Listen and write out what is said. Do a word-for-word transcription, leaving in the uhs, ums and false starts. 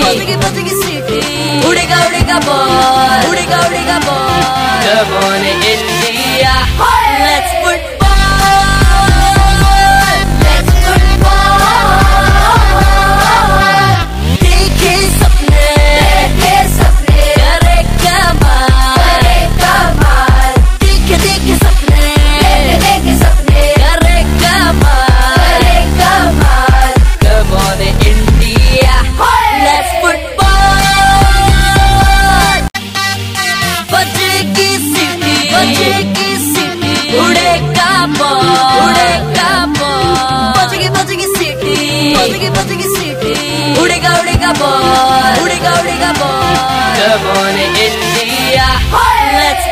बजेगी बजेगी सीटी, उड़ेगा उड़ेगा बॉल, उड़ेगा उड़ेगा ball. Come on India, let's football, let's football। देखे सपने, देखे सपने, करे कमाल, करे कमाल। देखे देखे सपने, देखे देखे सपने, करे कमाल, करे कमाल। Come on India, let's football। बजेगी सीटी, बजेगी सीटी, उड़ेगा बॉल, उड़ेगा बॉल। बजेगी बजेगी सीटी, बजेगी बजेगी सीटी, उड़ेगा उड़ेगा बॉल, उड़ेगा उड़ेगा ball. Come on India, let's